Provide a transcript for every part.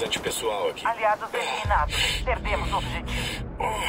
bastante pessoal aqui. Aliados eliminados. Perdemos o objetivo.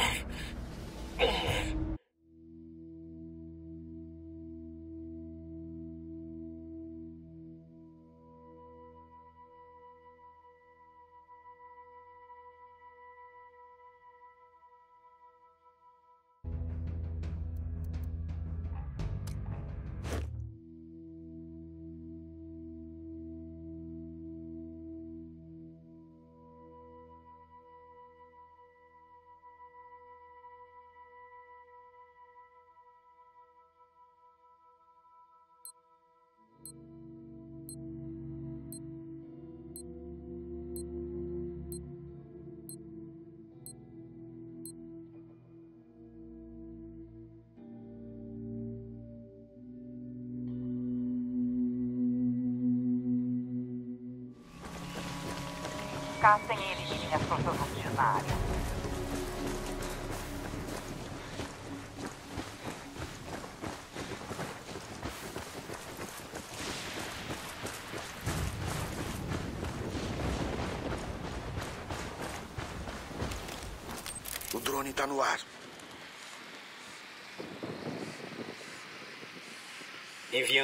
Caçem e eliminem as forças hostis na área. O drone tá no ar. Enviando.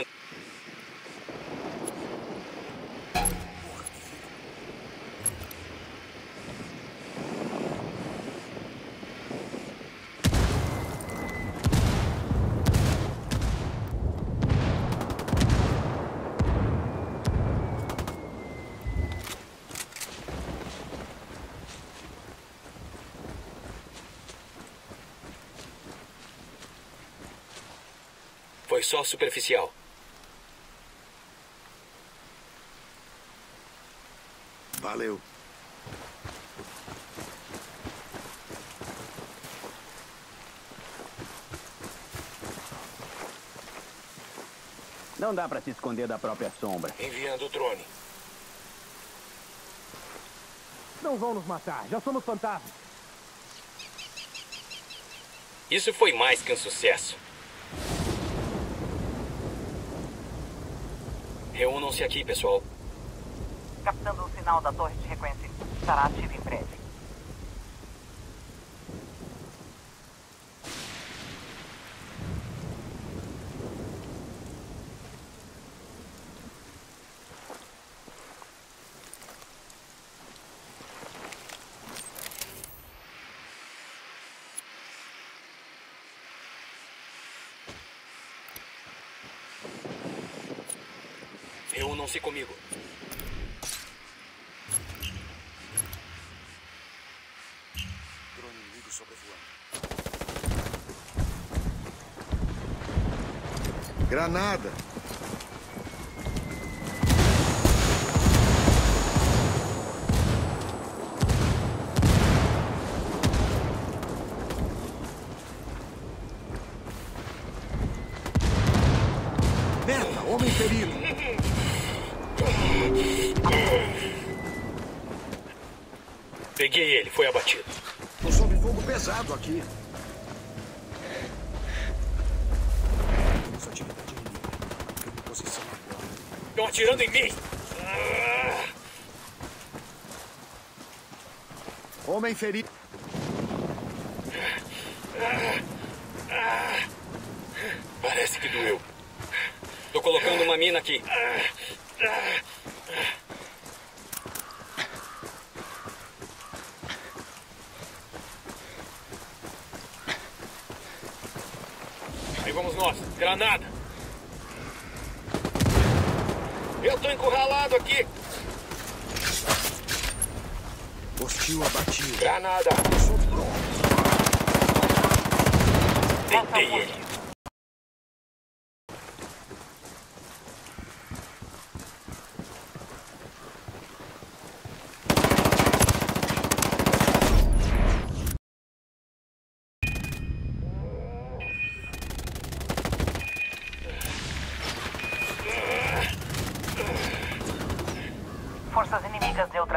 Foi só superficial. Valeu. Não dá pra se esconder da própria sombra. Enviando o drone. Não vão nos matar, já somos fantasmas. Isso foi mais que um sucesso. Reúnam-se aqui, pessoal. Captando o sinal da torre de reconhecimento. Estará ativo em breve. Reúnam-se comigo. Drone inimigo sobrevoando. Granada! Merda! Homem ferido! Peguei ele, foi abatido. Tô sob fogo pesado aqui. Temos atividade inimiga. Fique em posição agora. Estão atirando em mim! Homem ferido. Parece que doeu. Tô colocando uma mina aqui. Aí vamos nós. Granada. Eu tô encurralado aqui. Hostil abatido. Granada. Sou pronto. Tentei ele. Forças inimigas neutralizadas.